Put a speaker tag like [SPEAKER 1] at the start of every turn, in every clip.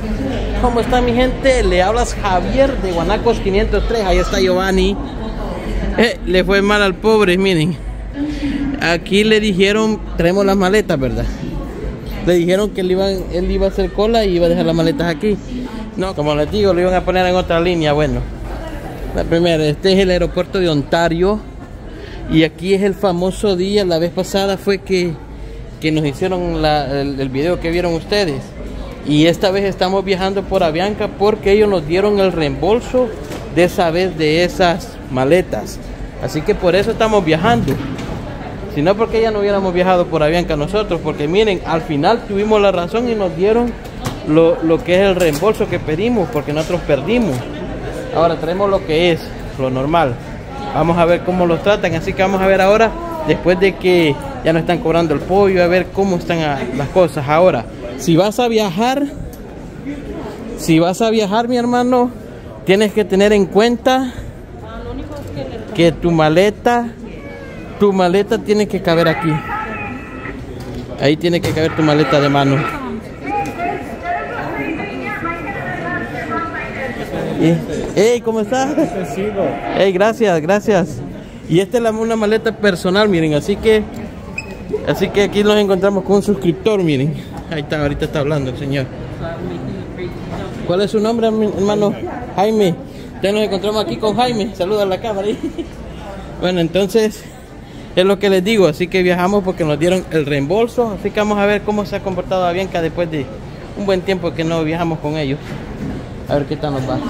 [SPEAKER 1] ¿Cómo está mi gente? Le hablas Javier de Guanacos 503. Ahí está Giovanni. Le fue mal al pobre, miren. Aquí le dijeron, traemos las maletas, ¿verdad? Le dijeron que él iba a hacer cola y iba a dejar las maletas aquí. No, como les digo, lo iban a poner en otra línea. Bueno, la primera, este es el aeropuerto de Ontario. Y aquí es el famoso día. La vez pasada fue que nos hicieron el video que vieron ustedes. Y esta vez estamos viajando por Avianca porque ellos nos dieron el reembolso de esa vez de esas maletas. Así que por eso estamos viajando. Si no, porque ya no hubiéramos viajado por Avianca nosotros. Porque miren, al final tuvimos la razón y nos dieron lo que es el reembolso que pedimos, porque nosotros perdimos. Ahora traemos lo que es lo normal. Vamos a ver cómo los tratan. Así que vamos a ver ahora, después de que ya nos están cobrando el pollo, a ver cómo están las cosas. Ahora, si vas a viajar, mi hermano, tienes que tener en cuenta que tu maleta tiene que caber aquí. Ahí tiene que caber tu maleta de mano. Hey, ¿cómo estás? Hey, gracias. Y esta es una maleta personal, miren, así que aquí nos encontramos con un suscriptor, miren. Ahí está, ahorita está hablando el señor. ¿Cuál es su nombre, mi hermano? Jaime. Ya nos encontramos aquí con Jaime. Saluda a la cámara ahí. Bueno, entonces es lo que les digo, así que viajamos porque nos dieron el reembolso. Así que vamos a ver cómo se ha comportado Avianca después de un buen tiempo que no viajamos con ellos. A ver qué tal nos va.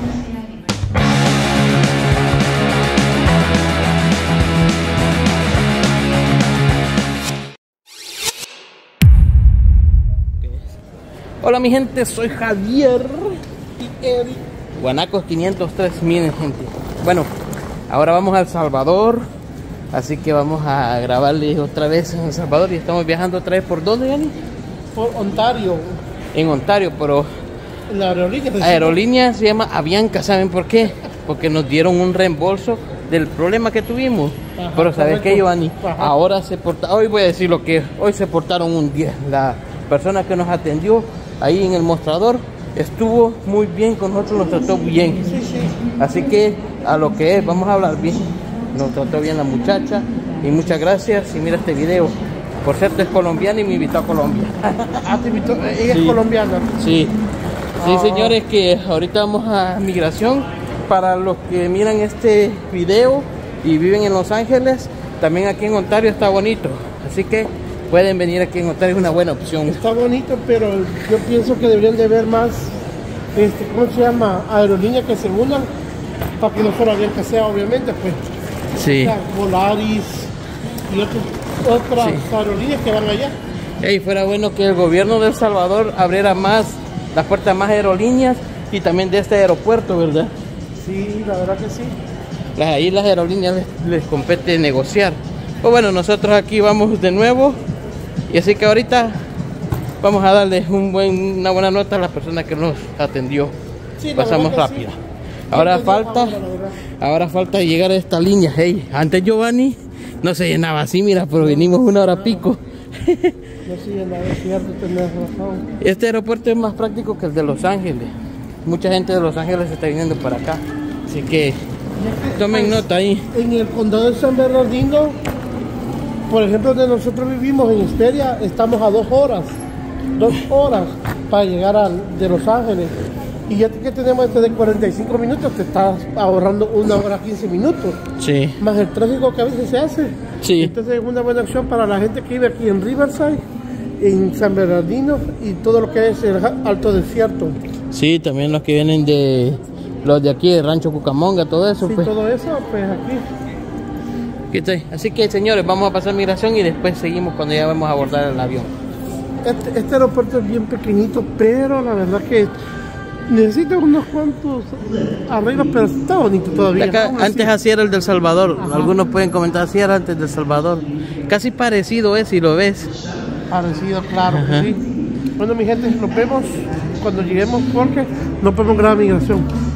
[SPEAKER 1] Hola mi gente, soy Javier y Eric, Guanacos 503, miren gente. Bueno, ahora vamos a El Salvador, así que vamos a grabarles otra vez en El Salvador y estamos viajando otra vez. ¿Por dónde, Yanni?
[SPEAKER 2] Por Ontario.
[SPEAKER 1] En Ontario, pero
[SPEAKER 2] la
[SPEAKER 1] aerolínea se llama Avianca, ¿saben por qué? Porque nos dieron un reembolso del problema que tuvimos. Ajá, pero ¿sabes qué, Giovanni? Ajá. Ahora hoy voy a decir lo que hoy se portaron un 10. La persona que nos atendió ahí en el mostrador estuvo muy bien con nosotros, nos trató bien.
[SPEAKER 2] Sí.
[SPEAKER 1] Así que a lo que es, vamos a hablar bien. Nos trató bien la muchacha y muchas gracias. Y mira este video. Por cierto, es colombiana y me invitó a Colombia.
[SPEAKER 2] Ah, te invitó, ella sí. Es colombiana.
[SPEAKER 1] Sí, señores, que ahorita vamos a migración. Para los que miran este video y viven en Los Ángeles, también aquí en Ontario está bonito. Así que pueden venir aquí en Ontario, es una buena opción.
[SPEAKER 2] Está bonito, pero yo pienso que deberían de ver más, ¿cómo se llama? Aerolíneas que se unan, para que no solo Avianca sea, obviamente, pues.
[SPEAKER 1] Sí.
[SPEAKER 2] O sea, Volaris y otras aerolíneas que van allá.
[SPEAKER 1] Y fuera bueno que el gobierno de El Salvador abriera más las puertas a más aerolíneas y también de este aeropuerto, ¿verdad?
[SPEAKER 2] Sí, la verdad que sí.
[SPEAKER 1] Ahí las aerolíneas les compete negociar. Pues bueno, nosotros aquí vamos de nuevo. Y así que ahorita vamos a darles una buena nota a la persona que nos atendió. Sí, pasamos rápido. Sí. Ahora falta llegar a esta línea. Hey, antes Giovanni no se llenaba así, mira, pero venimos 1 hora pico.
[SPEAKER 2] No se llenaba, es cierto, tenés razón.
[SPEAKER 1] Este aeropuerto es más práctico que el de Los Ángeles. Mucha gente de Los Ángeles se está viniendo para acá. Así que tomen nota ahí.
[SPEAKER 2] En el condado de San Bernardino, por ejemplo, donde nosotros vivimos en Hesperia, estamos a 2 horas para llegar de Los Ángeles. Y ya que tenemos de 45 minutos, te estás ahorrando 1 hora 15 minutos.
[SPEAKER 1] Sí.
[SPEAKER 2] Más el tráfico que a veces se hace.
[SPEAKER 1] Sí.
[SPEAKER 2] Entonces es una buena opción para la gente que vive aquí en Riverside, en San Bernardino y todo lo que es el Alto Desierto.
[SPEAKER 1] Sí, también los que vienen los de aquí, de Rancho Cucamonga, todo eso.
[SPEAKER 2] Sí,
[SPEAKER 1] pues.
[SPEAKER 2] Todo eso, pues aquí.
[SPEAKER 1] Así que señores, vamos a pasar migración y después seguimos cuando ya vamos a abordar el avión.
[SPEAKER 2] Este aeropuerto es bien pequeñito, pero la verdad que necesita unos cuantos arreglos, pero está bonito todavía.
[SPEAKER 1] Acá, antes así era el del Salvador. Ajá. Algunos pueden comentar, así era antes del Salvador. Casi parecido es, si lo ves.
[SPEAKER 2] Parecido, claro que sí. Bueno, mi gente, nos vemos cuando lleguemos porque no podemos grabar migración.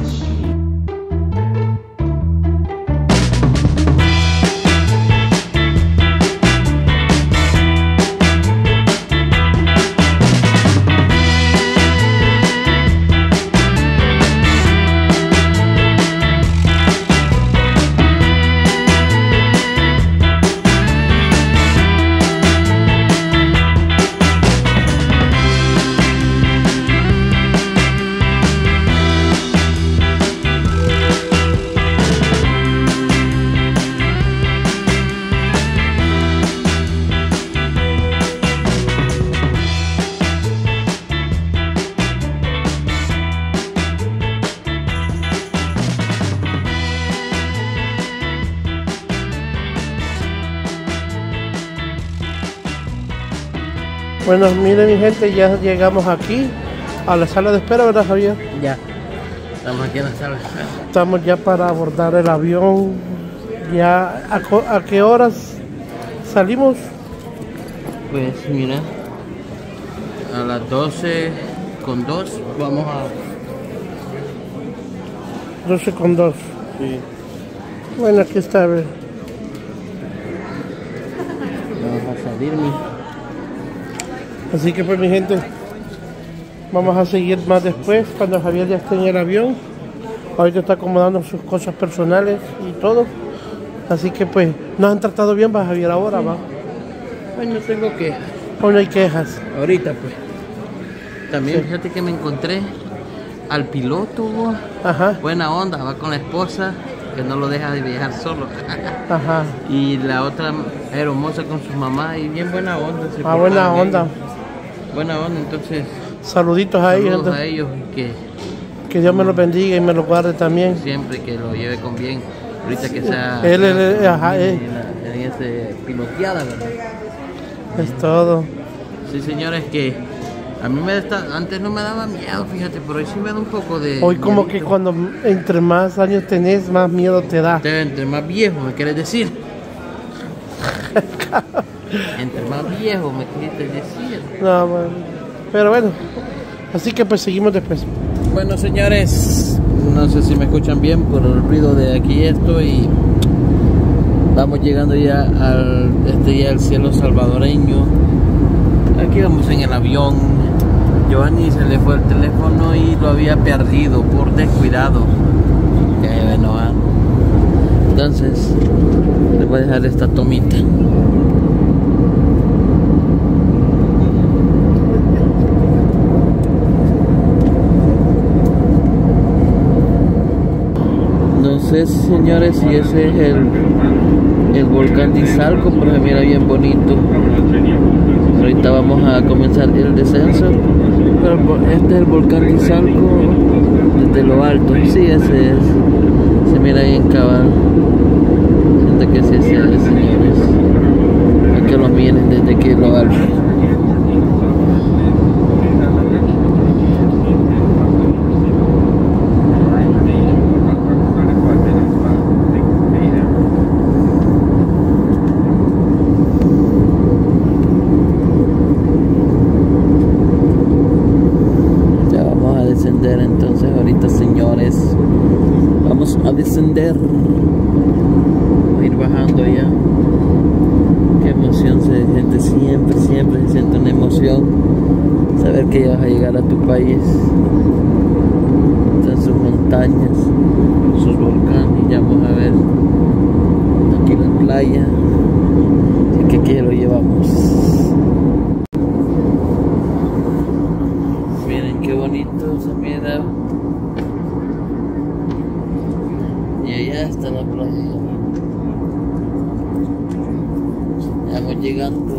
[SPEAKER 2] Bueno, miren mi gente, ya llegamos aquí a la sala de espera, ¿verdad, Javier?
[SPEAKER 1] Ya. Estamos aquí en la sala.
[SPEAKER 2] Estamos ya para abordar el avión. Ya, ¿a qué horas salimos?
[SPEAKER 1] Pues mira, a las 12:02 vamos a...
[SPEAKER 2] 12:02.
[SPEAKER 1] Sí.
[SPEAKER 2] Bueno, aquí está, a ver.
[SPEAKER 1] Vamos a salir, mi...
[SPEAKER 2] Así que pues mi gente, vamos a seguir más después cuando Javier ya esté en el avión. Ahorita está acomodando sus cosas personales y todo. Así que pues nos han tratado bien, va Javier, ahora va.
[SPEAKER 1] Pues no tengo quejas.
[SPEAKER 2] Hoy no hay quejas.
[SPEAKER 1] Ahorita pues. También
[SPEAKER 2] Sí.
[SPEAKER 1] fíjate que me encontré al piloto, bo.
[SPEAKER 2] Ajá,
[SPEAKER 1] Buena onda, va con la esposa, que no lo deja de viajar solo.
[SPEAKER 2] ajá.
[SPEAKER 1] Y la otra hermosa con su mamá y bien buena onda. Se
[SPEAKER 2] Ah, buena
[SPEAKER 1] portaron
[SPEAKER 2] onda.
[SPEAKER 1] bien. Buena onda, entonces
[SPEAKER 2] Saluditos a ellos.
[SPEAKER 1] saludos a ellos y
[SPEAKER 2] Que Dios me los bendiga y me los guarde también.
[SPEAKER 1] siempre que lo lleve con bien. Ahorita que sea
[SPEAKER 2] Ajá,
[SPEAKER 1] en ese piloteada, ¿verdad?
[SPEAKER 2] es todo.
[SPEAKER 1] Sí, señores, que a mí antes no me daba miedo, fíjate, pero hoy sí me da un poco de...
[SPEAKER 2] Hoy como que
[SPEAKER 1] miedito.
[SPEAKER 2] cuando entre más años tenés, más miedo te da.
[SPEAKER 1] Entre más viejo, ¿me quieres decir? Entre más viejo, ¿me quieres decir?
[SPEAKER 2] No, bueno. Pero bueno, así que pues seguimos después.
[SPEAKER 1] Bueno, señores, no sé si me escuchan bien por el ruido de aquí esto y vamos llegando ya al cielo salvadoreño. Aquí vamos en el avión. Giovanni se le fue el teléfono y lo había perdido por descuidado. Que bueno, ¿ah? Entonces les voy a dejar esta tomita. No sé, señores, si ese es el volcán de Izalco, pero se mira bien bonito. Ahorita vamos a comenzar el descenso, pero este es el volcán de Izalco desde lo alto. Sí, ese es. Se mira bien cabal. Siento que sí, ese es, señores. Para que lo miren desde aquí lo alto. Entonces ahorita, señores, vamos a descender, a ir bajando ya. Qué emoción se siente, siempre se siente una emoción saber que ya vas a llegar a tu país. Están sus montañas, sus volcanes, ya vamos a ver aquí la playa, así que aquí lo llevamos. Qué bonito se mira. Y allá está la playa. Ya vamos llegando.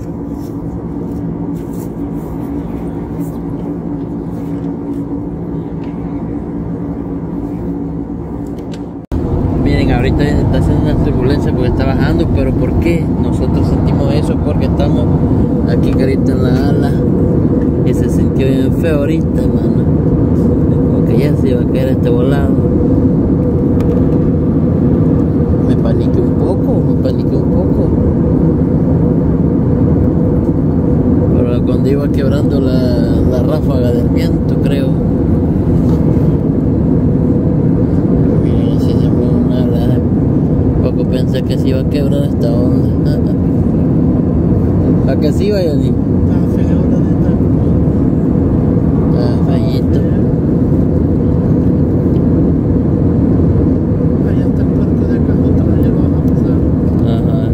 [SPEAKER 1] Miren, ahorita está haciendo una turbulencia porque está bajando, pero ¿por qué? Nosotros sentimos eso porque estamos aquí carita en la ala. Y se sintió bien feo ahorita, hermano. Como que ya se iba a caer este volado. Me paniqué un poco. Pero cuando iba quebrando la ráfaga del viento, creo. Miren, se fue una ala. Poco pensé que se iba a quebrar esta onda. ¿A que sí, Johnny? Fallito.
[SPEAKER 2] Allá está el puerto de Cajota, allá lo van a pasar.
[SPEAKER 1] Ajá.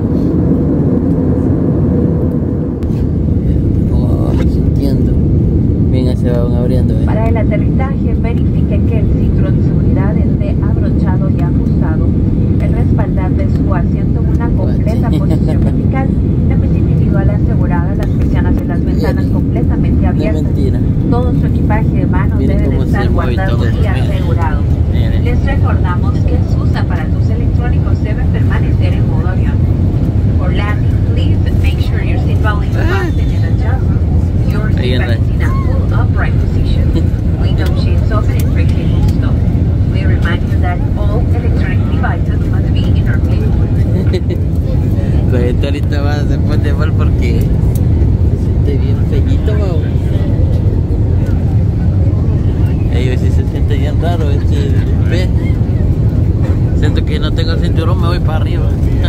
[SPEAKER 1] Como va sintiendo. Bien, se van abriendo.
[SPEAKER 3] Para el aterrizaje, verifique que el cinturón de seguridad esté abrochado y ajustado. El respaldar de su asiento en una completa posición vertical. La mesa individual asegurada, las persianas y las ventanas completamente
[SPEAKER 1] No es
[SPEAKER 3] abiertas.
[SPEAKER 1] mentira.
[SPEAKER 3] Todo su equipaje de mano
[SPEAKER 1] Miren
[SPEAKER 3] debe de
[SPEAKER 1] cómo se
[SPEAKER 3] estar
[SPEAKER 1] mueve y
[SPEAKER 3] guardado
[SPEAKER 1] todo.
[SPEAKER 3] y
[SPEAKER 1] Miren.
[SPEAKER 3] asegurado.
[SPEAKER 1] Miren.
[SPEAKER 3] Les recordamos que sus aparatos electrónicos deben permanecer en modo avión. For landing, please make sure your seatbelt is fastened and adjusted.
[SPEAKER 1] Ahí en la...
[SPEAKER 3] in a full upright position. Window shades open and tray tables stop. We remind you that all electronic devices must be in our place.
[SPEAKER 1] La gente ahorita va a se pone mal porque se siente bien feíto, wow. Ellos sí se siente bien raro, ve. Siento que no tengo el cinturón, me voy para arriba.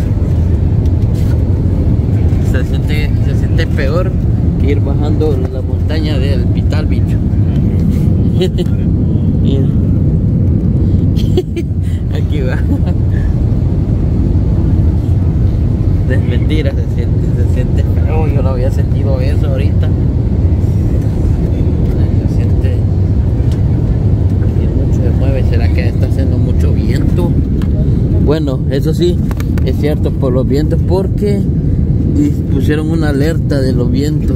[SPEAKER 1] Se siente peor que ir bajando la montaña del Vital Bicho. Aquí va. Es mentira, se siente feo. Yo no había sentido eso ahorita. Se siente que mucho se mueve. ¿Será que está haciendo mucho viento? Bueno, eso sí, es cierto por los vientos, porque pusieron una alerta de los vientos.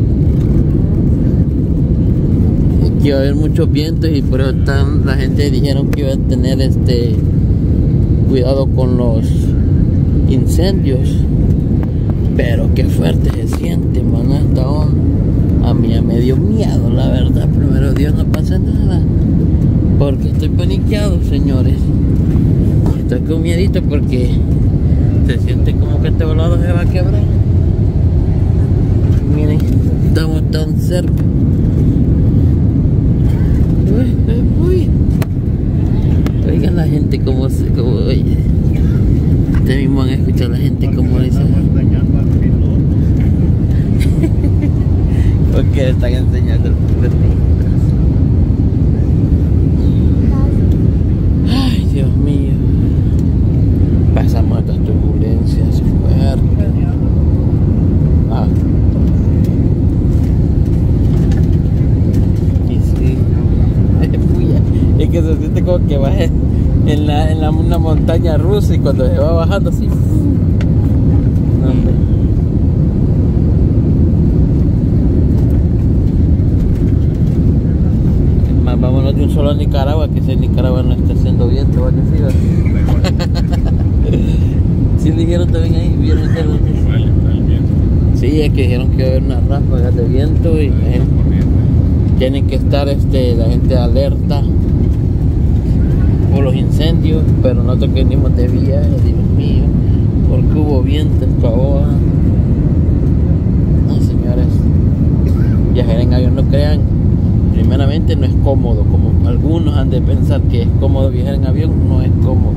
[SPEAKER 1] Que iba a haber muchos vientos y por eso la gente dijeron que iba a tener cuidado con los incendios. Pero qué fuerte se siente, man, esta onda. A mí ya me dio miedo, la verdad. Primero Dios, no pasa nada, porque estoy paniqueado, señores. Estoy con miedito porque se siente como que este volado se va a quebrar. Miren, estamos tan cerca. Uy. Oigan la gente como oye. Ustedes mismos van a escuchar a la gente como dice. Porque le están enseñando el ay, Dios mío. Pasamos estas turbulencias fuertes. Y sí. Es que se siente como que vas en una montaña rusa y cuando se va bajando así. No, hombre. Más vámonos de un solo a Nicaragua, que si en Nicaragua no está haciendo viento, ¿va que sí? ¿Va? Sí dijeron también ahí, vieron ese sí, es que dijeron que iba a haber unas ráfagas de viento y tienen que estar la gente alerta por los incendios, pero nosotros que venimos de viaje, Dios mío, porque hubo viento esta hora. No, señores, viajar en avión, no crean, primeramente no es cómodo, como algunos han de pensar que es cómodo viajar en avión, no es cómodo.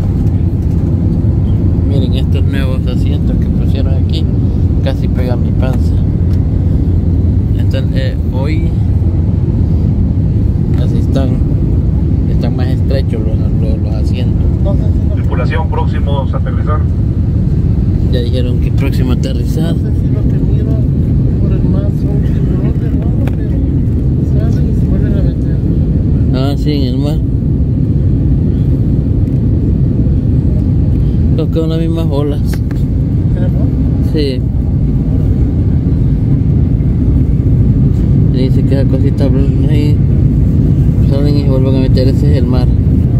[SPEAKER 1] Miren estos nuevos asientos que pusieron aquí, casi pegan mi panza. Entonces, hoy así están más estrechos los asientos.
[SPEAKER 4] Tripulación, próximos a aterrizar.
[SPEAKER 1] Ya dijeron que próximo a aterrizar.
[SPEAKER 2] No sé si lo que miro por el mar son tiburones o algo, pero salen y se vuelven a meter.
[SPEAKER 1] Ah, sí, en el mar. Creo que son las mismas olas. Sí. Dice que esa cosita ahí salen y vuelven a meter, ese es el mar.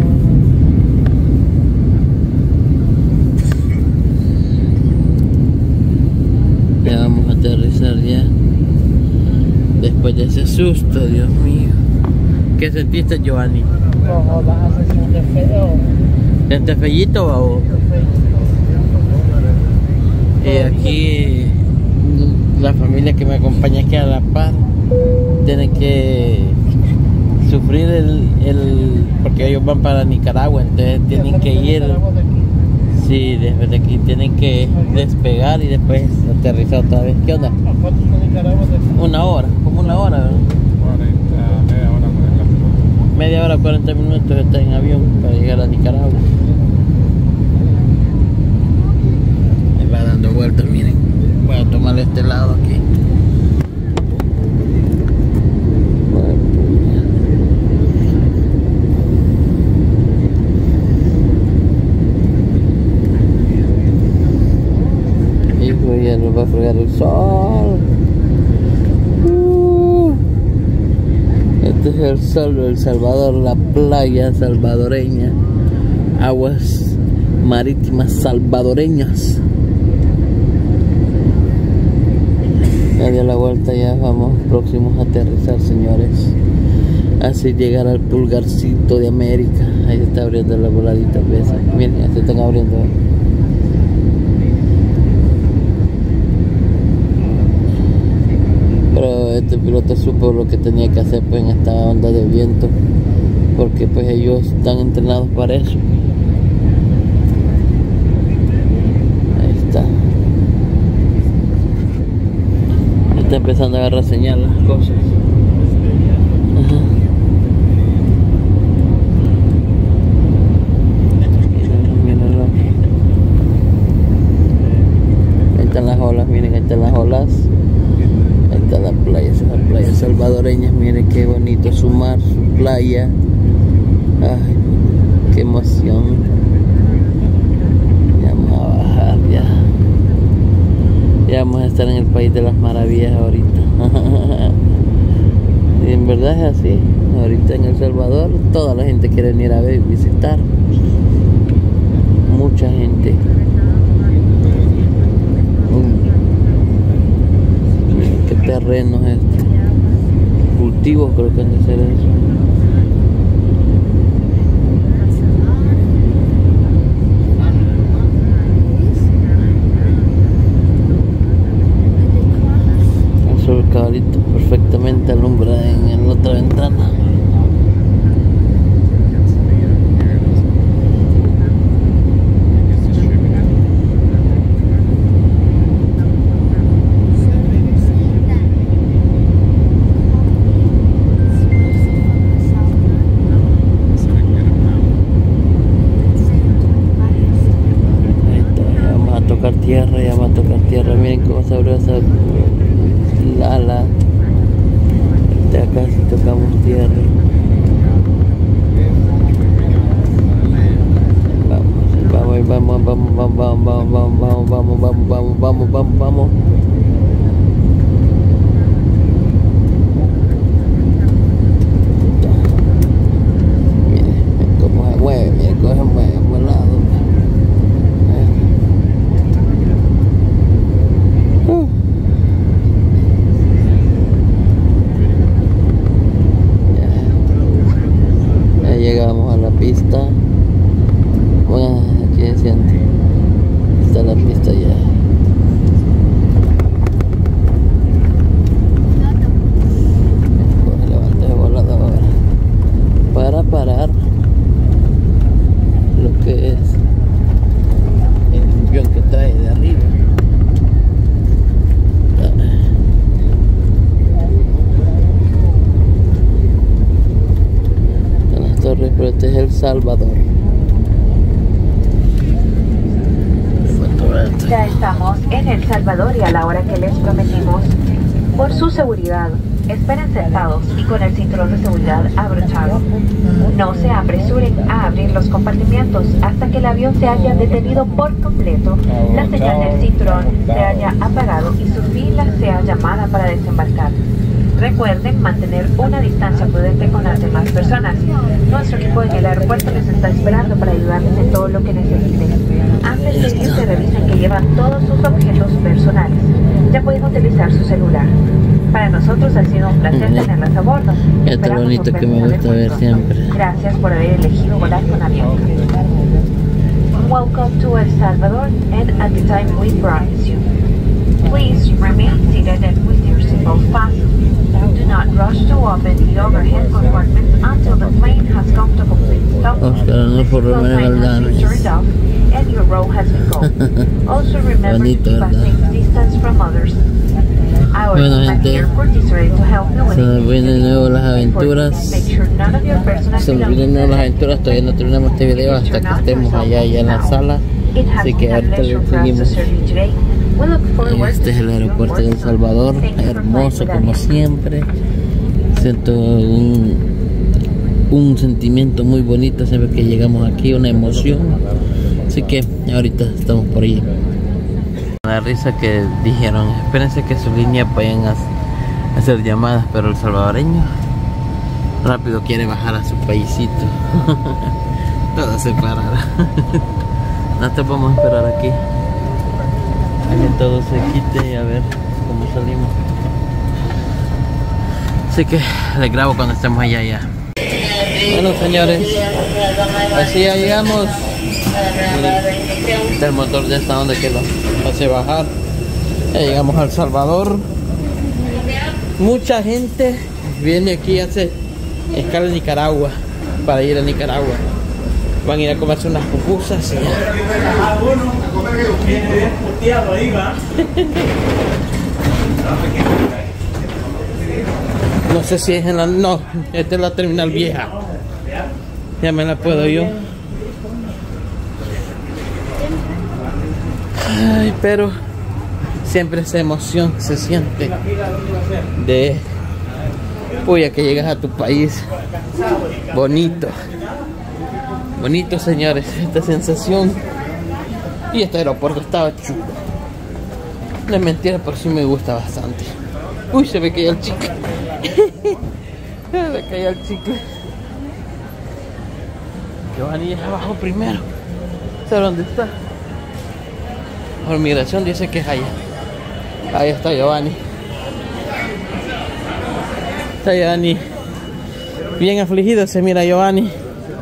[SPEAKER 1] Ya vamos a aterrizar ya. Después de ese susto, Dios mío. ¿Qué sentiste, Giovanni?
[SPEAKER 2] No, vas a sentir feo.
[SPEAKER 1] ¿Sientes feíto o? Aquí la familia que me acompaña aquí a La Paz tiene que sufrir porque ellos van para Nicaragua, entonces tienen que ir, sí, desde aquí tienen que despegar y después aterrizar otra vez. ¿Qué onda?
[SPEAKER 2] ¿A cuánto está Nicaragua de aquí?
[SPEAKER 1] Una hora, como una hora, ¿verdad? Media hora, 40 minutos está en avión para llegar a Nicaragua. Me va dando vueltas, miren. Voy a tomar este lado aquí. Hijo, ya nos va a fregar el sol. Este es el sol de El Salvador, la playa salvadoreña, aguas marítimas salvadoreñas. Ya dio la vuelta, ya vamos próximos a aterrizar, señores. Así llegar al pulgarcito de América. Ahí se está abriendo la voladita, ¿ves? Miren, ya se están abriendo. Pero este piloto supo lo que tenía que hacer pues en esta onda de viento, porque pues ellos están entrenados para eso. Ahí está. Está empezando a agarrar señal las cosas. Ajá. Mírenlo. Ahí están las olas, miren, ahí están las olas. Ahí está la playa salvadoreña, miren qué bonito su mar, su playa. Ay, qué emoción. Ya vamos a bajar, ya vamos a estar en el país de las maravillas ahorita. Y en verdad es así. Ahorita en El Salvador toda la gente quiere venir a ver, visitar. Mucha gente. Miren qué terreno es este. Cultivos creo que han de ser eso. El cabalito perfectamente alumbra en la otra ventana. Ahí está, ya vamos a tocar tierra, miren cómo se abrió esa ala. De acá si tocamos tierra. Vamos. Miren cómo se mueve, volado. Llegamos a la pista. Bueno, aquí se siente. Está la pista ya. Levanta el volador para parar lo que es el avión que trae de arriba. Pero este es El Salvador.
[SPEAKER 3] Ya estamos en El Salvador y a la hora que les prometimos. Por su seguridad, esperen sentados y con el cinturón de seguridad abrochado. No se apresuren a abrir los compartimientos hasta que el avión se haya detenido por completo, la señal del cinturón se haya apagado y su fila sea llamada para desembarcar. Recuerden mantener una distancia prudente con las demás personas. Nuestro equipo en el aeropuerto les está esperando para ayudarles en todo lo que necesiten. Antes de irse, revisen que llevan todos sus objetos personales. Ya pueden utilizar su celular. Para nosotros ha sido un placer tenerlas a bordo.
[SPEAKER 1] Esto es bonito que me gusta ver siempre.
[SPEAKER 3] Gracias por haber elegido volar con Avianca. Welcome to El Salvador and at the time we promise you. Please remain seated and with your seatbelt fastened. Do not rush to open the overhead compartments until the plane has come to complete stop.
[SPEAKER 1] Oscar Arnulfo Romero Galdano.
[SPEAKER 3] And your row has been called. Also remember to keep a safe distance from others.
[SPEAKER 1] Bueno, gente, se vienen de nuevo las aventuras. Se vienen de nuevo las aventuras. Todavía no terminamos este video hasta que estemos allá en la sala. Así que ahorita le seguimos. Este es el aeropuerto de El Salvador, hermoso como siempre. Siento un sentimiento muy bonito siempre que llegamos aquí, una emoción. Así que ahorita estamos por ahí. La risa que dijeron, espérense que su línea pueden hacer llamadas, pero el salvadoreño rápido quiere bajar a su paisito. Todo se parará. Nosotros vamos a esperar aquí a que todo se quite y a ver cómo salimos. Así que les grabo cuando estemos allá ya. Bueno, señores, así ya llegamos. El motor ya está donde que lo hace bajar. Ya llegamos a El Salvador. Mucha gente viene aquí y hace escala en Nicaragua para ir a Nicaragua. Van a ir a comerse unas pupusas y ya. No sé si es en la... No, esta es la terminal vieja. Ya me la puedo yo. Ay, pero siempre esa emoción se siente de... Uy, que llegas a tu país. Bonito. Bonito, señores, esta sensación. Y este aeropuerto estaba chulo. No es mentira, pero sí me gusta bastante. Uy, se me cayó el chicle. Se me cayó el chicle. Giovanni es abajo primero. ¿Sabes dónde está? Por migración dice que es allá. Ahí está Giovanni. Está Giovanni. Bien afligido se mira Giovanni.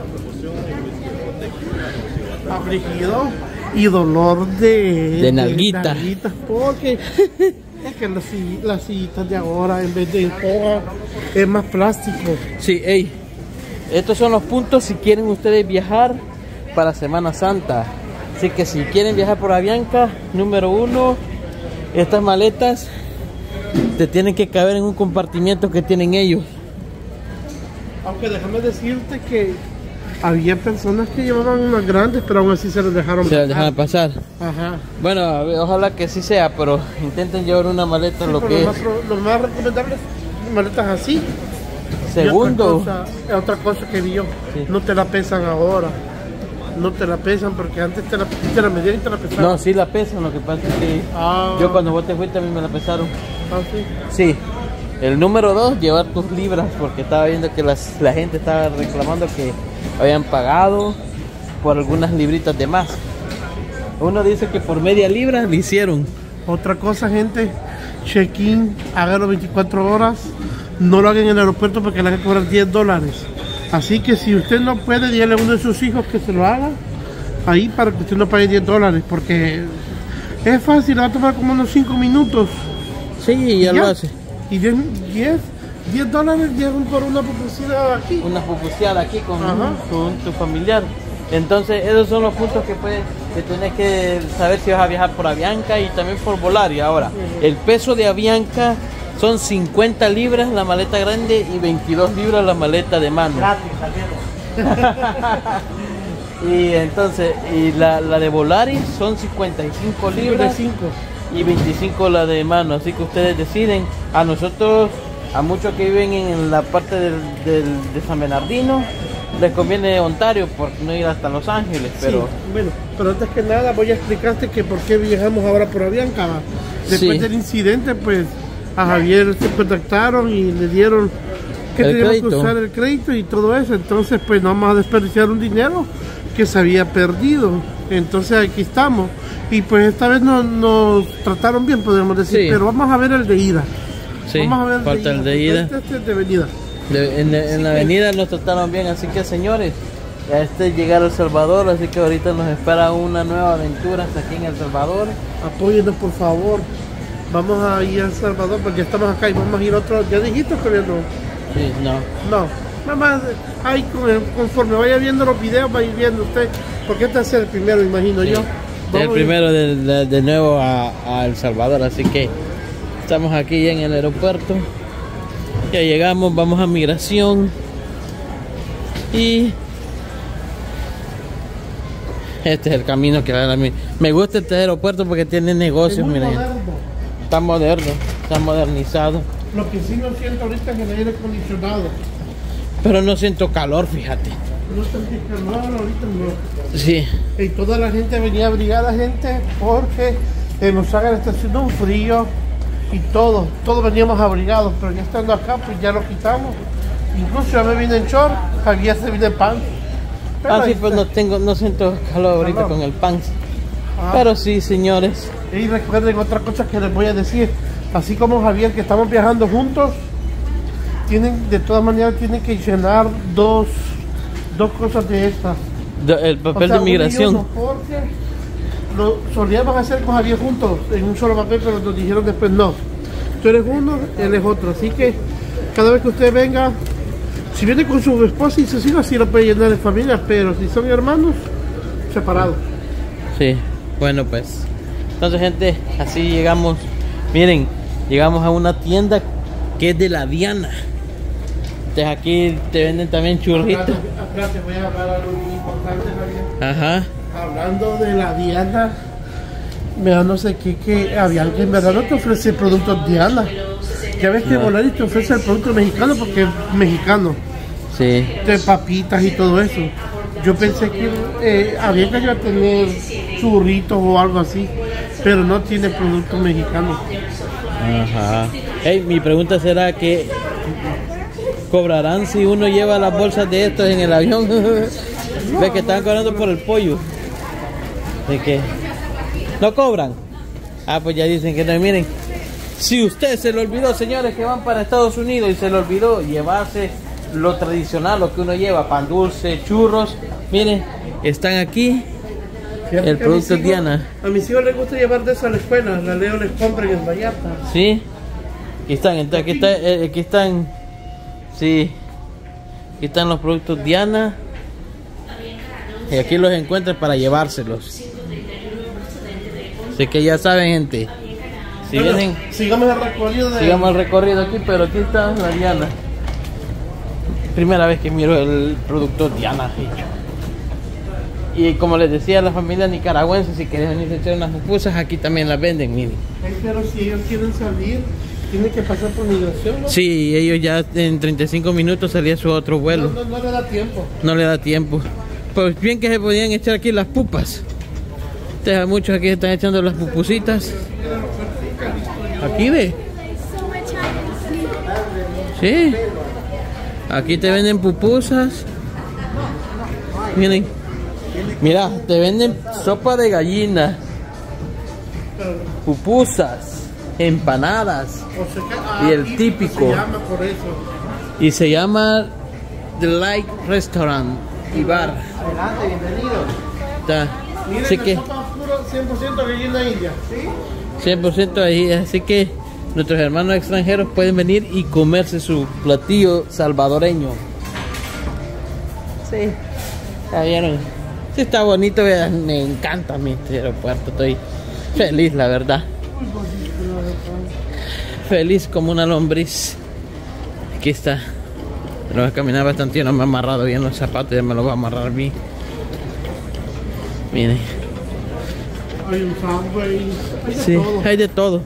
[SPEAKER 2] Afligido y dolor de
[SPEAKER 1] nalguita.
[SPEAKER 2] Porque es que las sillitas de ahora en vez de hoja es más plástico.
[SPEAKER 1] Sí, ey, estos son los puntos si quieren ustedes viajar para Semana Santa. Así que si quieren viajar por Avianca, número 1, estas maletas te tienen que caber en un compartimiento que tienen ellos.
[SPEAKER 2] Aunque déjame decirte que había personas que llevaban unas grandes, pero aún así se las dejaron
[SPEAKER 1] pasar.
[SPEAKER 2] Ajá.
[SPEAKER 1] Bueno, ojalá que sí sea, pero intenten llevar una maleta, sí, lo que es.
[SPEAKER 2] Lo más recomendable es maletas así.
[SPEAKER 1] Segundo.
[SPEAKER 2] Otra cosa que vi yo, sí. No te la pesan ahora. No te la pesan porque antes te la medían y te la pesaban.
[SPEAKER 1] No, sí la pesan, lo que pasa es que yo cuando vos te fuiste a mí me la pesaron.
[SPEAKER 2] Ah, sí.
[SPEAKER 1] Sí. El número 2, llevar tus libras, porque estaba viendo que la gente estaba reclamando que habían pagado por algunas libritas de más. Uno dice que por media libra le hicieron.
[SPEAKER 2] Otra cosa, gente, check-in, hágalo 24 horas, no lo hagan en el aeropuerto porque le van a cobrar $10. Así que si usted no puede, dígale a uno de sus hijos que se lo haga ahí para que usted no pague $10, porque es fácil, va a tomar como unos 5 minutos.
[SPEAKER 1] Sí, ya lo hace.
[SPEAKER 2] Y $10 llegan por una publicidad aquí.
[SPEAKER 1] Una publicidad aquí con tu familiar. Entonces esos son los puntos que tenés que saber si vas a viajar por Avianca y también por Volaris. Ahora, el peso de Avianca son 50 libras la maleta grande y 22 libras la maleta de mano.
[SPEAKER 2] Gratis,
[SPEAKER 1] Y entonces, la de Volaris son 55 libras.
[SPEAKER 2] 55.
[SPEAKER 1] Y 25 la de mano, así que ustedes deciden. A nosotros, a muchos que viven en la parte de San Bernardino, les conviene Ontario por no ir hasta Los Ángeles, pero...
[SPEAKER 2] Sí, bueno, pero antes que nada voy a explicarte que por qué viajamos ahora por Avianca. Después del incidente, pues a Javier se contactaron y le dieron que teníamos que usar el crédito y todo eso. Entonces pues no vamos a desperdiciar un dinero que se había perdido. Entonces aquí estamos. Y pues esta vez nos trataron bien, podríamos decir, sí. Pero vamos a ver el de ida.
[SPEAKER 1] Sí, vamos a ver falta el de ida.
[SPEAKER 2] Este es de venida.
[SPEAKER 1] En la avenida nos trataron bien, así que señores, ya llegar a El Salvador, así que ahorita nos espera una nueva aventura hasta aquí en El Salvador.
[SPEAKER 2] Apóyennos por favor. Vamos a ir a El Salvador porque ya estamos acá y vamos a ir a otro. ¿Ya dijiste todavía no?
[SPEAKER 1] Sí, no.
[SPEAKER 2] No. Nada más ahí conforme vaya viendo los videos va a ir viendo usted. Porque este es el primero, imagino yo.
[SPEAKER 1] El primero de nuevo a El Salvador, así que estamos aquí ya en el aeropuerto. Ya llegamos, vamos a migración. Y este es el camino que va a mí. Me gusta este aeropuerto porque tiene negocios, miren. Está moderno, está modernizado.
[SPEAKER 2] Lo que sí no siento ahorita es el aire acondicionado.
[SPEAKER 1] Pero no siento calor, fíjate.
[SPEAKER 2] No sentí calor ahorita, no.
[SPEAKER 1] Sí.
[SPEAKER 2] Y toda la gente venía abrigada, gente, porque en Los Ángeles está haciendo un frío y todos veníamos abrigados, pero ya estando acá, pues ya lo quitamos. Incluso ya me vine en short, Javier se viene en pants.
[SPEAKER 1] Sí, pues no siento calor ahorita con el pants. Pero sí, señores.
[SPEAKER 2] Y recuerden otra cosa que les voy a decir. Así como Javier, que estamos viajando juntos, tienen, de todas maneras, tienen que llenar dos cosas de estas.
[SPEAKER 1] El papel de
[SPEAKER 2] uno y
[SPEAKER 1] migración.
[SPEAKER 2] uno, porque lo solíamos hacer con Javier juntos en un solo papel, pero nos dijeron después no. Tú eres uno, él es otro. Así que cada vez que usted venga, si viene con su esposa y sus hijos, sí lo puede llenar en familia, pero si son hermanos, separados.
[SPEAKER 1] Sí, bueno pues. Entonces gente, así llegamos. Miren, llegamos a una tienda que es de la Diana. Entonces aquí te venden también churritos.
[SPEAKER 2] Espérate, voy a hablar algo muy importante, Javier.
[SPEAKER 1] Ajá.
[SPEAKER 2] Hablando de la Diana, mira, no sé qué, que había que en verdad no te ofrece productos Diana. Ya ves que Volaris te ofrece el producto mexicano porque es mexicano.
[SPEAKER 1] Sí.
[SPEAKER 2] De papitas y todo eso. Yo pensé que había que iba a tener churritos o algo así, pero no tiene producto mexicano.
[SPEAKER 1] Ajá. Hey, mi pregunta será que cobrarán si uno lleva las bolsas de estos en el avión. Ve que están cobrando por el pollo. ¿De qué? ¿No cobran? Ah, pues ya dicen que no. Miren, si usted se le olvidó, señores, que van para Estados Unidos y se le olvidó llevarse lo tradicional, lo que uno lleva, pan dulce, churros, miren, están aquí.
[SPEAKER 2] Fíjate
[SPEAKER 1] El
[SPEAKER 2] que
[SPEAKER 1] producto
[SPEAKER 2] a mis hijos-
[SPEAKER 1] Diana.
[SPEAKER 2] A mis hijos les gusta llevar de eso a la escuela. La Leo les compra en Vallarta.
[SPEAKER 1] Sí, aquí están, entonces aquí están, sí, aquí están los productos Diana. Y aquí los encuentran para llevárselos. Así que ya saben, gente. Si
[SPEAKER 2] Bueno,
[SPEAKER 1] vienen,
[SPEAKER 2] sigamos el recorrido de...
[SPEAKER 1] sigamos el recorrido aquí, pero aquí está la Diana. Primera vez que miro el producto Diana hecho. Y como les decía a la familia nicaragüense, si quieren venir a echar unas pupusas, aquí también las venden, miren.
[SPEAKER 2] Pero si ellos quieren salir, tienen que pasar por migración, ¿no?
[SPEAKER 1] Sí, ellos ya en 35 minutos salía su otro vuelo.
[SPEAKER 2] No le da tiempo.
[SPEAKER 1] No le da tiempo. Pues bien que se podían echar aquí las pupas. Entonces, muchos aquí están echando las pupusitas. Aquí ve. Sí. Aquí te venden pupusas. Miren. Mira, te venden sopa de gallina, pupusas, empanadas.
[SPEAKER 2] O sea que
[SPEAKER 1] Y el
[SPEAKER 2] aquí
[SPEAKER 1] típico.
[SPEAKER 2] Se llama por eso.
[SPEAKER 1] Y se llama The Light Restaurant y Bar.
[SPEAKER 2] Adelante, bienvenido.
[SPEAKER 1] Está.
[SPEAKER 2] Miren,
[SPEAKER 1] Así
[SPEAKER 2] la
[SPEAKER 1] que
[SPEAKER 2] sopa puro 100% gallina india. ¿Sí?
[SPEAKER 1] 100% ahí, así que nuestros hermanos extranjeros pueden venir y comerse su platillo salvadoreño. Sí, ¿ya vieron? Sí, está bonito, vean, me encanta mi este aeropuerto, estoy feliz, la verdad. Feliz como una lombriz. Aquí está. Pero voy a caminar bastante, no me he amarrado bien los zapatos, ya me los voy a amarrar bien. Miren.
[SPEAKER 2] Hay un Subway. Hay de
[SPEAKER 1] Sí,
[SPEAKER 2] todo.
[SPEAKER 1] hay de todo.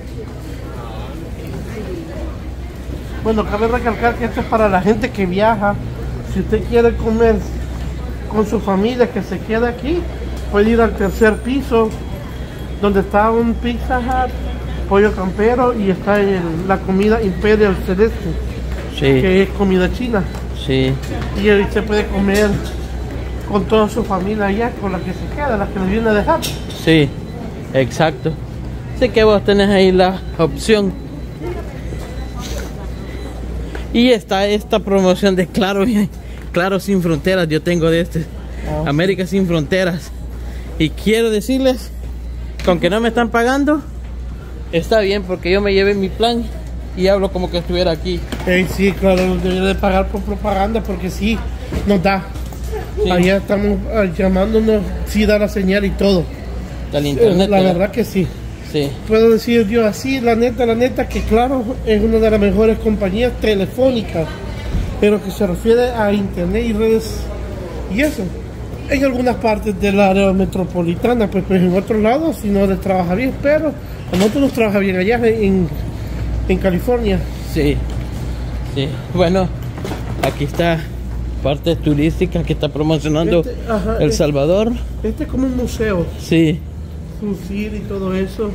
[SPEAKER 2] Bueno, cabe recalcar que esto es para la gente que viaja. Si usted quiere comer con su familia que se queda aquí, puede ir al tercer piso, donde está un Pizza Hut, pollo campero, y está la comida Imperial Celeste,
[SPEAKER 1] Sí,
[SPEAKER 2] que es comida china.
[SPEAKER 1] sí.
[SPEAKER 2] Y ahí se puede comer con toda su familia allá, con la que se queda, la que le viene a dejar.
[SPEAKER 1] Sí, exacto. Así que vos tenés ahí la opción. Y está esta promoción de Claro, Claro Sin Fronteras. Yo tengo de este América Sin Fronteras. Y quiero decirles, con que no me están pagando, está bien, porque yo me llevé mi plan y hablo como que estuviera aquí.
[SPEAKER 2] Sí, claro, debería de pagar por propaganda, porque sí, nos da.
[SPEAKER 1] Sí.
[SPEAKER 2] Allá estamos llamándonos, sí da la señal y todo.
[SPEAKER 1] Del internet.
[SPEAKER 2] La
[SPEAKER 1] ¿verdad?
[SPEAKER 2] verdad que sí.
[SPEAKER 1] Sí,
[SPEAKER 2] Puedo decir yo así, la neta, que Claro es una de las mejores compañías telefónicas, pero que se refiere a internet y redes y eso. En algunas partes del área metropolitana, pues en otros lados si no les trabaja bien, pero a nosotros nos trabaja bien allá en California.
[SPEAKER 1] sí, sí. Bueno, aquí está parte turística que está promocionando
[SPEAKER 2] Ajá,
[SPEAKER 1] El Salvador.
[SPEAKER 2] Este es como un museo,
[SPEAKER 1] Sí.
[SPEAKER 2] surcir y todo eso.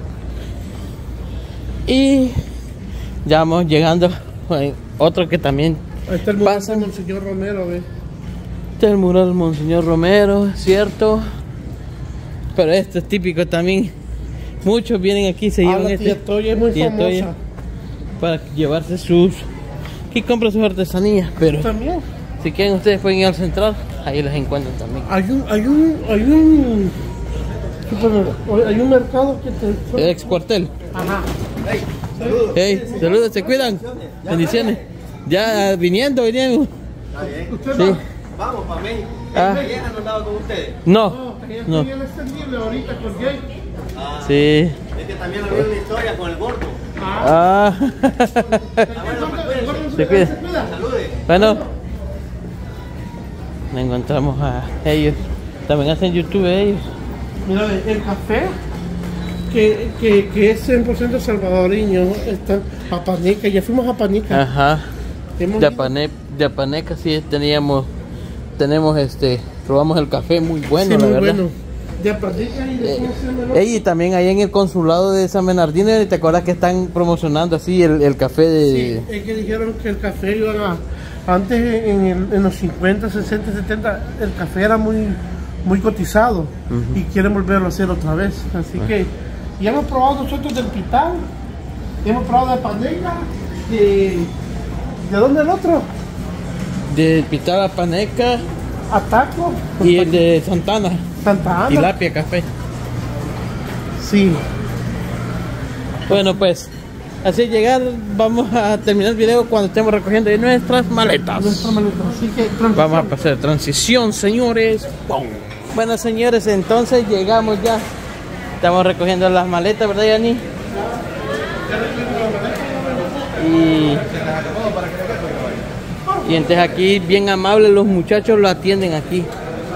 [SPEAKER 1] Y ya vamos llegando a otro que también
[SPEAKER 2] Ahí está el mural
[SPEAKER 1] pasan.
[SPEAKER 2] de Monseñor Romero, ¿ves?
[SPEAKER 1] Este es el mural Monseñor Romero, ¿cierto? Pero este es típico también. Muchos vienen aquí y se llevan
[SPEAKER 2] La
[SPEAKER 1] este
[SPEAKER 2] tía Toya es muy
[SPEAKER 1] tía Toya
[SPEAKER 2] famosa.
[SPEAKER 1] para llevarse sus aquí compran sus artesanías, pero
[SPEAKER 2] También.
[SPEAKER 1] si quieren ustedes pueden ir al central, ahí las encuentran también.
[SPEAKER 2] Hay un mercado que te...
[SPEAKER 1] El ex cuartel.
[SPEAKER 2] Ajá.
[SPEAKER 1] Hey, saludos, se cuidan. Bendiciones. Ya viniendo.
[SPEAKER 2] ¿Usted
[SPEAKER 1] Sí.
[SPEAKER 2] va?
[SPEAKER 5] Vamos para México.
[SPEAKER 1] Ah.
[SPEAKER 5] ¿Ella no andaba con ustedes?
[SPEAKER 1] No,
[SPEAKER 2] No, que ya
[SPEAKER 1] no.
[SPEAKER 2] estoy en el extendible ahorita con Jake.
[SPEAKER 1] Sí.
[SPEAKER 5] Es que también había una historia con el gordo.
[SPEAKER 1] Ah. Se cuida.
[SPEAKER 5] Salude.
[SPEAKER 1] Bueno, encontramos a ellos. También hacen YouTube ellos.
[SPEAKER 2] Mira, el café que es 100% salvadoreño, está Papaneca, ya fuimos a Papaneca.
[SPEAKER 1] Ajá.
[SPEAKER 2] Hemos
[SPEAKER 1] De Apaneca sí tenemos probamos el café muy bueno,
[SPEAKER 2] sí,
[SPEAKER 1] la
[SPEAKER 2] muy
[SPEAKER 1] verdad.
[SPEAKER 2] bueno. De Papaneca y de ¿cómo se llama el otro?
[SPEAKER 1] Y también ahí en el consulado de San Bernardino, ¿te acuerdas que están promocionando así el café de...
[SPEAKER 2] Sí, es que dijeron que el café iba antes en los 50, 60, 70, el café era muy cotizado y quieren volverlo a hacer otra vez. Así que ya hemos probado nosotros del Pital, hemos probado de Paneca, ¿de dónde el otro?
[SPEAKER 1] de Pitara Paneca
[SPEAKER 2] Ataco,
[SPEAKER 1] y el de Santana,
[SPEAKER 2] Santa Ana.
[SPEAKER 1] Tilapia Café.
[SPEAKER 2] Sí.
[SPEAKER 1] Bueno, pues así llegar, vamos a terminar el video cuando estemos recogiendo ahí nuestras maletas.
[SPEAKER 2] Nuestra maleta. Así que
[SPEAKER 1] Vamos a pasar transición, señores. ¡Pum! Bueno, señores, entonces llegamos ya. Estamos recogiendo las maletas, ¿verdad, Yani? Y entonces aquí, bien amables, los muchachos lo atienden aquí.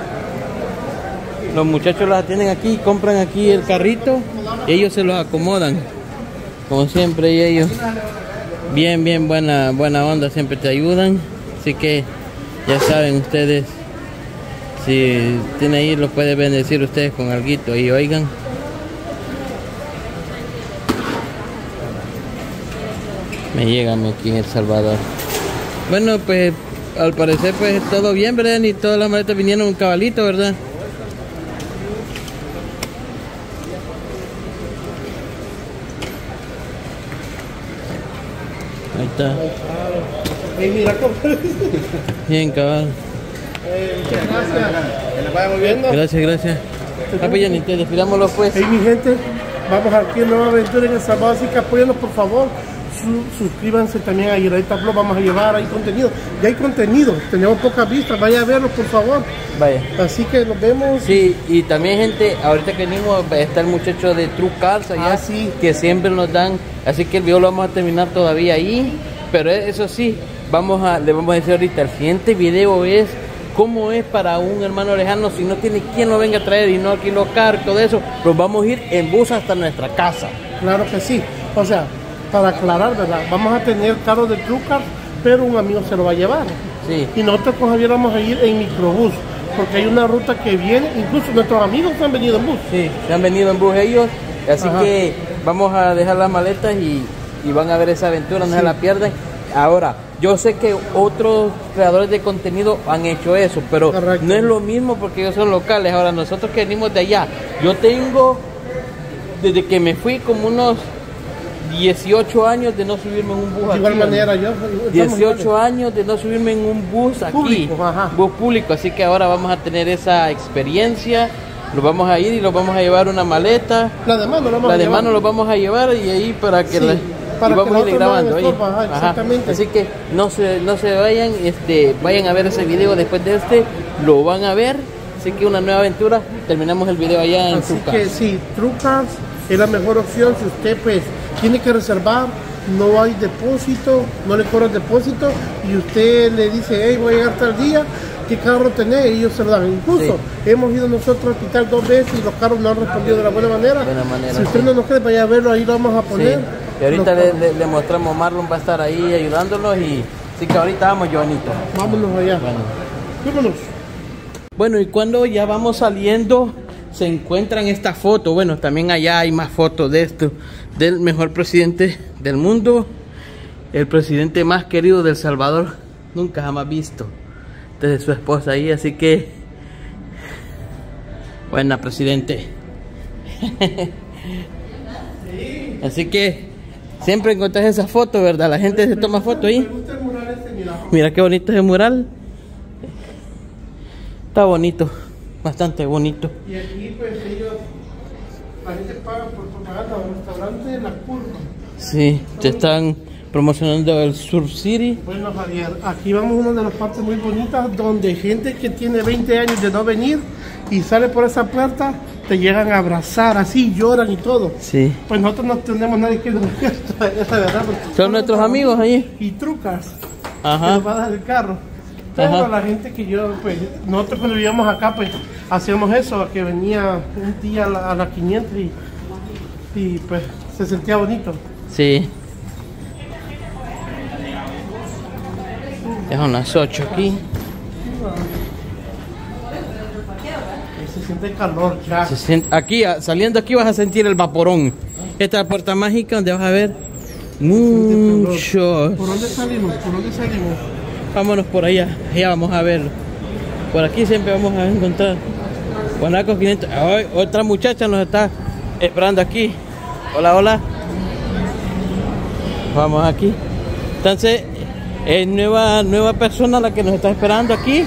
[SPEAKER 1] Los muchachos los atienden aquí, compran aquí el carrito y ellos se los acomodan. Como siempre, y ellos bien buena onda, siempre te ayudan. Así que ya saben ustedes, si tiene ahí, lo puede bendecir ustedes con alguito y oigan. Me llegan aquí en El Salvador. Bueno, pues al parecer pues todo bien, ¿verdad? Y todas las maletas vinieron un cabalito, ¿verdad? Ahí está.
[SPEAKER 2] Hey, mira cómo.
[SPEAKER 1] Bien, cabal.
[SPEAKER 2] Muchas gracias.
[SPEAKER 5] Que les vaya muy bien.
[SPEAKER 1] Gracias. Papi, ya ni te despidámoslo pues.
[SPEAKER 2] Hey, mi gente, vamos aquí en Nueva Aventura en El Salvador, así que apóyanos por favor. Suscríbanse también a Iraita Blog, vamos a llevar ahí contenido. Ya hay contenido, tenemos pocas vistas, vaya a verlo por favor.
[SPEAKER 1] Vaya.
[SPEAKER 2] Así que nos vemos.
[SPEAKER 1] Sí, y también gente, ahorita que venimos está el muchacho de True Cars allá,
[SPEAKER 2] sí.
[SPEAKER 1] que siempre nos dan, así que el video lo vamos a terminar todavía ahí, pero eso sí, le vamos a decir ahorita, el siguiente video es cómo es para un hermano lejano si no tiene quien lo venga a traer y no alquiló carro, todo eso, pues vamos a ir en bus hasta nuestra casa.
[SPEAKER 2] Claro que sí, o sea, para aclarar, ¿verdad? Vamos a tener carro de Trucar, pero un amigo se lo va a llevar.
[SPEAKER 1] Sí.
[SPEAKER 2] Y nosotros con Javier vamos a ir en microbús, porque hay una ruta que viene, incluso nuestros amigos han venido en bus.
[SPEAKER 1] Sí, se han venido en bus ellos, así
[SPEAKER 2] Ajá.
[SPEAKER 1] que vamos a dejar las maletas y van a ver esa aventura, no se la pierden. Ahora, yo sé que otros creadores de contenido han hecho eso, pero
[SPEAKER 2] Correcto.
[SPEAKER 1] no es lo mismo porque ellos son locales. Ahora, nosotros que venimos de allá, yo tengo, desde que me fui, como unos 18 años de no subirme en un bus.
[SPEAKER 2] De igual
[SPEAKER 1] aquí,
[SPEAKER 2] manera, yo.
[SPEAKER 1] 18 años de no subirme en un bus aquí,
[SPEAKER 2] Público, ajá.
[SPEAKER 1] bus público, así que ahora vamos a tener esa experiencia, nos vamos a ir y los vamos a llevar una maleta,
[SPEAKER 2] La de mano,
[SPEAKER 1] la de mano los vamos a llevar y ahí para que
[SPEAKER 2] Sí, para
[SPEAKER 1] y vamos
[SPEAKER 2] que
[SPEAKER 1] a ir
[SPEAKER 2] nosotros
[SPEAKER 1] grabando
[SPEAKER 2] no
[SPEAKER 1] ahí.
[SPEAKER 2] nos estorba, ajá, exactamente.
[SPEAKER 1] Así que no se vayan, vayan a ver ese video después de lo van a ver, así que una nueva aventura, terminamos el video allá en
[SPEAKER 2] Así
[SPEAKER 1] su
[SPEAKER 2] que
[SPEAKER 1] casa.
[SPEAKER 2] sí, Trucars es la mejor opción si usted pues tiene que reservar, no hay depósito, no le cobran depósito y usted le dice, hey, voy a llegar tal día, ¿qué carro tenés? Y ellos se lo dan. Incluso hemos ido nosotros al hospital 2 veces y los carros no han respondido de la buena manera.
[SPEAKER 1] Buena manera,
[SPEAKER 2] Si usted
[SPEAKER 1] sí.
[SPEAKER 2] no nos cree, vaya a verlo, ahí lo vamos a
[SPEAKER 1] Sí.
[SPEAKER 2] poner.
[SPEAKER 1] Y ahorita
[SPEAKER 2] Los-
[SPEAKER 1] le mostramos, Marlon va a estar ahí ayudándonos y así que ahorita vamos, Joanito.
[SPEAKER 2] Vámonos allá.
[SPEAKER 1] Bueno.
[SPEAKER 2] Vámonos.
[SPEAKER 1] Bueno, y cuando ya vamos saliendo, se encuentran esta foto. Bueno, también allá hay más fotos de esto, del mejor presidente del mundo, el presidente más querido de El Salvador, nunca jamás visto, desde su esposa ahí, así que, buena, presidente. Así que, siempre encontrás esa foto, ¿verdad? La gente se toma foto ahí.
[SPEAKER 2] Me gusta el mural
[SPEAKER 1] Mira qué bonito ese mural. Está bonito, bastante bonito.
[SPEAKER 2] Y aquí pues ellos, la gente paga por propaganda a un restaurante en La Curva.
[SPEAKER 1] Sí, te están promocionando el Surf City.
[SPEAKER 2] Bueno, Javier, aquí vamos a una de las partes muy bonitas donde gente que tiene 20 años de no venir y sale por esa puerta, te llegan a abrazar, así lloran y todo.
[SPEAKER 1] Sí.
[SPEAKER 2] Pues nosotros no tenemos nadie que nos esa verdad.
[SPEAKER 1] Son nuestros amigos allí.
[SPEAKER 2] Y trucas.
[SPEAKER 1] Ajá.
[SPEAKER 2] Que nos va a dar el carro. Pero
[SPEAKER 1] Ajá.
[SPEAKER 2] la gente que yo, pues, nosotros cuando vivíamos acá, pues, hacíamos eso, que venía un día a la 500 y pues se sentía bonito.
[SPEAKER 1] Sí. Ya son las 8 aquí.
[SPEAKER 2] Y se siente calor ya.
[SPEAKER 1] Aquí, saliendo aquí vas a sentir el vaporón. Esta es la puerta mágica donde vas a ver muchos.
[SPEAKER 2] ¿Por dónde salimos? ¿Por dónde salimos?
[SPEAKER 1] Vámonos por allá, ya vamos a verlo. Por aquí siempre vamos a encontrar Guanaco 500. Ay, otra muchacha nos está esperando aquí. Hola, hola. Vamos aquí. Entonces, es nueva persona la que nos está esperando aquí.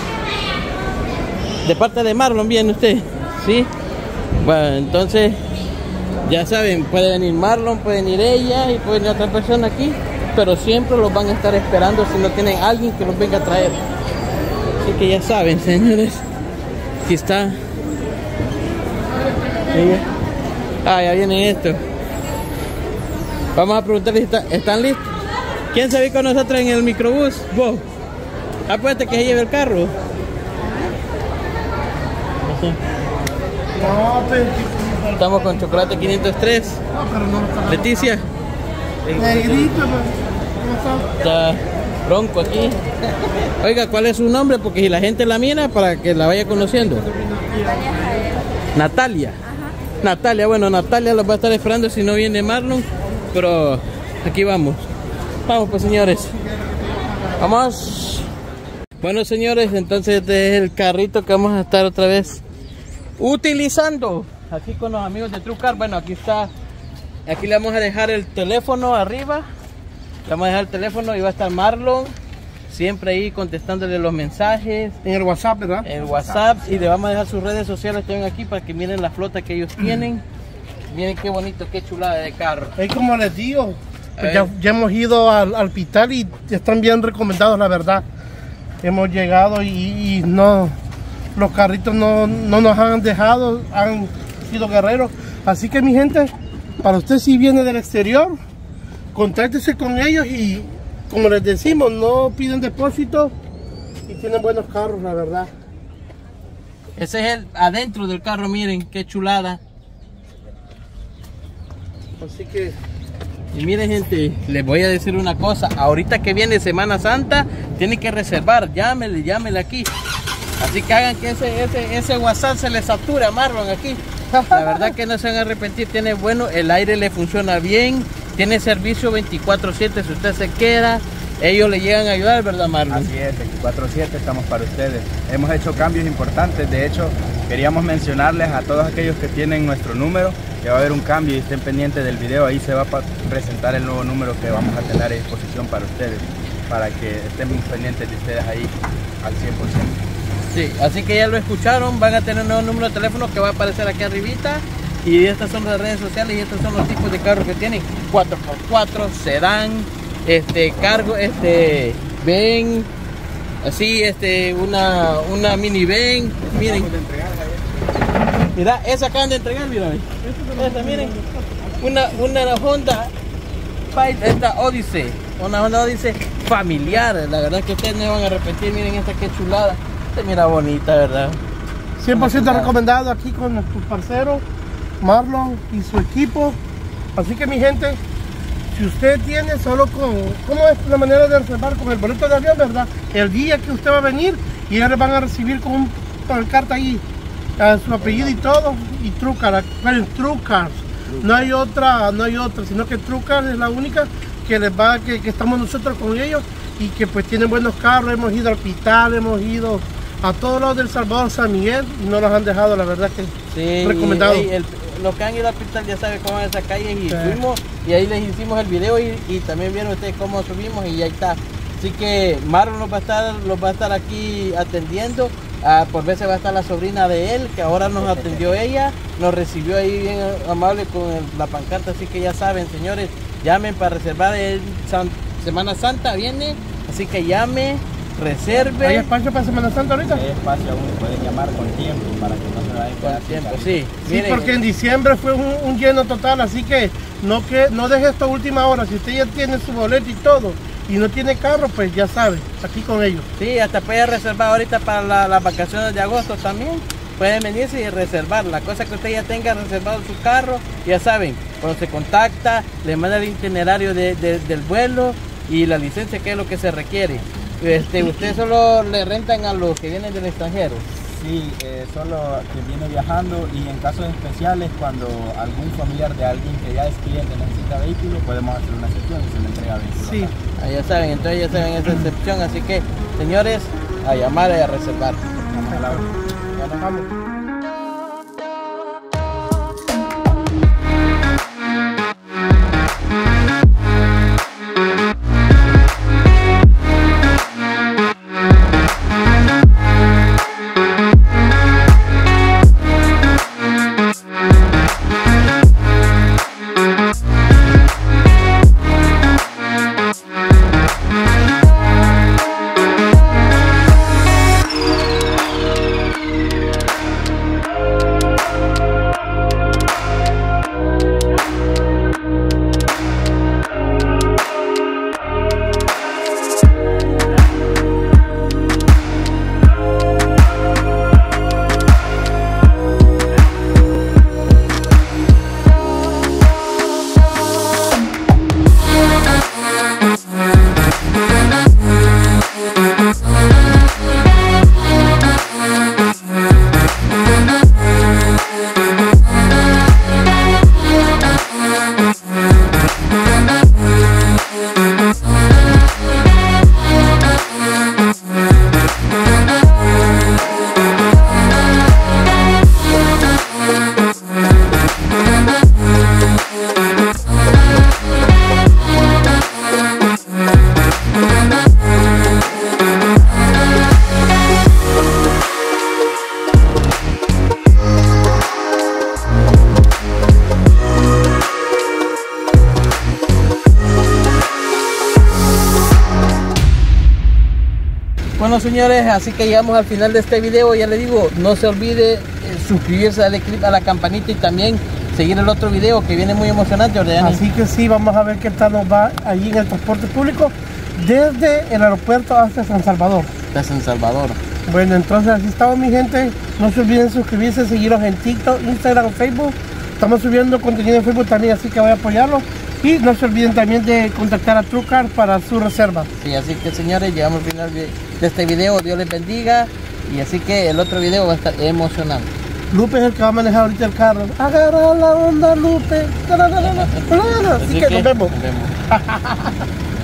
[SPEAKER 1] De parte de Marlon, ¿viene usted? Sí. Bueno, entonces, ya saben, puede venir Marlon, puede venir ella y puede venir otra persona aquí. Pero siempre los van a estar esperando si no tienen alguien que los venga a traer. Así que ya saben, señores. Aquí está. Ella. Ah, ya viene esto. Vamos a preguntarles si están listos. ¿Quién se ve con nosotros en el microbús? Vos. Apuérdate que se lleve el carro.
[SPEAKER 2] No, pero...
[SPEAKER 1] Estamos con chocolate 503.
[SPEAKER 2] No, pero no está.
[SPEAKER 1] Leticia.
[SPEAKER 2] Negrito, ¿cómo está?
[SPEAKER 1] Está Bronco aquí. Oiga, ¿cuál es su nombre? Porque si la gente la mira, para que la vaya conociendo. Natalia. Natalia, bueno, Natalia los va a estar esperando si no viene Marlon. Pero aquí vamos. Vamos pues, señores. Vamos. Bueno, señores, entonces este es el carrito que vamos a estar otra vez utilizando. Aquí con los amigos de Trucar. Bueno, aquí está. Aquí le vamos a dejar el teléfono arriba. Le vamos a dejar el teléfono y va a estar Marlon. Siempre ahí contestándole los mensajes.
[SPEAKER 2] En el WhatsApp, ¿verdad?
[SPEAKER 1] En WhatsApp. Y le vamos a dejar sus redes sociales también aquí para que miren la flota que ellos tienen. Miren qué bonito, qué chulada de carro.
[SPEAKER 2] Es como les digo, pues ya hemos ido al hospital y están bien recomendados, la verdad. Hemos llegado y no, los carritos no nos han dejado, han sido guerreros. Así que mi gente, para usted si viene del exterior, contáctese con ellos y como les decimos, no piden depósito y tienen buenos carros, la verdad.
[SPEAKER 1] Ese es el adentro del carro, miren qué chulada.
[SPEAKER 2] Así que...
[SPEAKER 1] Y miren, gente, les voy a decir una cosa. Ahorita que viene Semana Santa, tienen que reservar. Llámele aquí. Así que hagan que ese WhatsApp se les sature a Marlon aquí. La verdad que no se van a arrepentir. Tiene bueno, el aire le funciona bien. Tiene servicio 24/7 si usted se queda. Ellos le llegan a ayudar, ¿verdad, Marlon?
[SPEAKER 6] Así es, 24/7 estamos para ustedes. Hemos hecho cambios importantes. De hecho, queríamos mencionarles a todos aquellos que tienen nuestro número que va a haber un cambio y estén pendientes del video. Ahí se va a presentar el nuevo número que vamos a tener a disposición para ustedes, para que estén pendientes de ustedes ahí al 100%.
[SPEAKER 1] Sí, así que ya lo escucharon. Van a tener un nuevo número de teléfono que va a aparecer aquí arribita. Y estas son las redes sociales y estos son los tipos de carros que tienen. 4x4, sedán, cargo, ven, así, una minivan. Miren, mira, esa acaban de entregar, mira, esta, miren, una Honda Odyssey, una Honda Odyssey familiar. La verdad que ustedes no van a arrepentir. Miren esta que chulada. Esta mira bonita, ¿verdad?
[SPEAKER 2] 100% recomendado aquí con nuestros parceros Marlon y su equipo. Así que mi gente, si usted tiene solo ¿cómo es la manera de reservar? Con el boleto de avión, ¿verdad? El día que usted va a venir y ellos le van a recibir con un pancarta ahí, su apellido y todo, y Trucar, bueno, Trucars. No hay otra, sino que Trucar es la única que les va, que estamos nosotros con ellos y que pues tienen buenos carros. Hemos ido al hospital, hemos ido a todos lados del Salvador, San Miguel, y no los han dejado, la verdad que
[SPEAKER 1] sí,
[SPEAKER 2] recomendado.
[SPEAKER 1] Los que han ido al hospital ya saben cómo es esa calle y fuimos y ahí les hicimos el video y también vieron ustedes cómo subimos y ahí está. Así que Marlon los va a estar aquí atendiendo. Por veces va a estar la sobrina de él, que ahora nos atendió ella, nos recibió ahí bien amable con la pancarta. Así que ya saben, señores, llamen para reservar. Semana Santa viene, así que llame, reserve.
[SPEAKER 2] ¿Hay espacio para Semana Santa ahorita?
[SPEAKER 6] Hay espacio aún, pueden llamar con tiempo para que no se vayan a quedar
[SPEAKER 1] Con tiempo,
[SPEAKER 6] sin
[SPEAKER 1] sí.
[SPEAKER 2] Sí,
[SPEAKER 1] Miren,
[SPEAKER 2] porque en diciembre fue un lleno total, así que no deje esta última hora. Si usted ya tiene su boleto y todo y no tiene carro, pues ya sabe, aquí con ellos.
[SPEAKER 1] sí, hasta puede reservar ahorita para las vacaciones de agosto también. Pueden venirse y reservar. La cosa que usted ya tenga reservado su carro, ya saben, cuando se contacta, le manda el itinerario del vuelo y la licencia, que es lo que se requiere. Usted solo le rentan a los que vienen del extranjero.
[SPEAKER 6] Sí, solo que viene viajando, y en casos especiales, cuando algún familiar de alguien que ya es cliente necesita vehículo, podemos hacer una excepción y se le entrega vehículo.
[SPEAKER 2] Sí.
[SPEAKER 1] Ah, ya saben, entonces ya saben esa excepción. Así que, señores, a llamar y a reservar.
[SPEAKER 6] Vamos a la hora.
[SPEAKER 2] Ya nos vamos.
[SPEAKER 1] Bueno, señores, así que llegamos al final de este video. Ya les digo, no se olvide suscribirse, darle click a la campanita y también seguir el otro video que viene muy emocionante, ¿verdad, Yanni?
[SPEAKER 2] Así que sí, vamos a ver qué tal nos va allí en el transporte público desde el aeropuerto hasta San Salvador.
[SPEAKER 1] De San Salvador.
[SPEAKER 2] Bueno, entonces así estamos, mi gente. No se olviden suscribirse, seguirnos en TikTok, Instagram, Facebook. Estamos subiendo contenido en Facebook también, así que voy a apoyarlo. Y no se olviden también de contactar a TrueCar para su reserva.
[SPEAKER 1] Sí, así que, señores, llegamos al final de este video. Dios les bendiga. Y así que el otro video va a estar emocionante.
[SPEAKER 2] Lupe es el que va a manejar ahorita el carro. Agarra la onda, Lupe. Así que nos vemos.
[SPEAKER 1] Nos vemos.